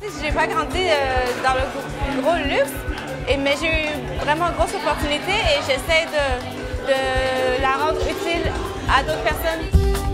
J'ai pas grandi dans le gros luxe, mais j'ai eu vraiment une grosse opportunité et j'essaie de la rendre utile à d'autres personnes.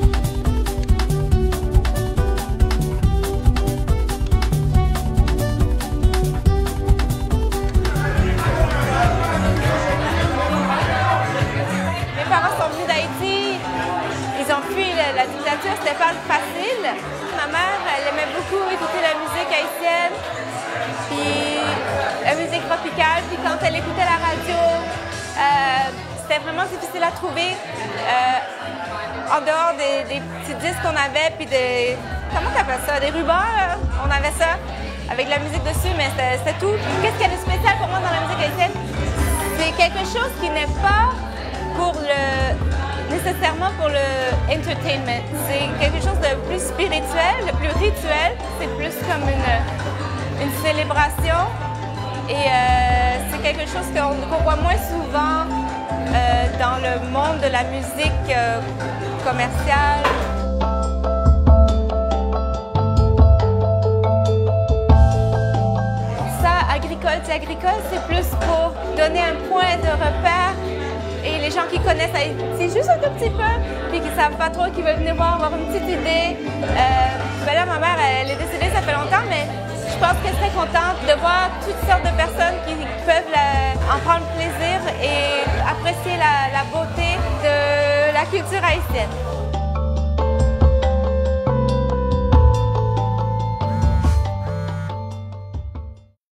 Mes parents sont venus d'Haïti, ils ont fui la dictature, c'était pas facile. Ma mère, elle aimait beaucoup écouter la musique haïtienne, puis la musique tropicale, puis quand elle écoutait la radio, c'était vraiment difficile à trouver en dehors des petits disques qu'on avait, puis des... comment tu appelles ça? Des rubans, on avait ça, avec de la musique dessus, mais c'était tout. Qu'est-ce qu'il y a de spécial pour moi dans la musique haïtienne? C'est quelque chose qui n'est pas pour nécessairement pour le entertainment. C'est quelque chose de plus spirituel, de plus rituel. C'est plus comme une célébration. Et c'est quelque chose qu'on voit moins souvent dans le monde de la musique commerciale. Ça, agricole, c'est plus pour donner un point de repère. Et les gens qui connaissent Haïti juste un tout petit peu, puis qui ne savent pas trop, qui veulent venir voir, avoir une petite idée. Là, ma mère, elle est décédée, ça fait longtemps, mais je pense qu'elle serait contente de voir toutes sortes de personnes qui peuvent en prendre plaisir et apprécier la beauté de la culture haïtienne.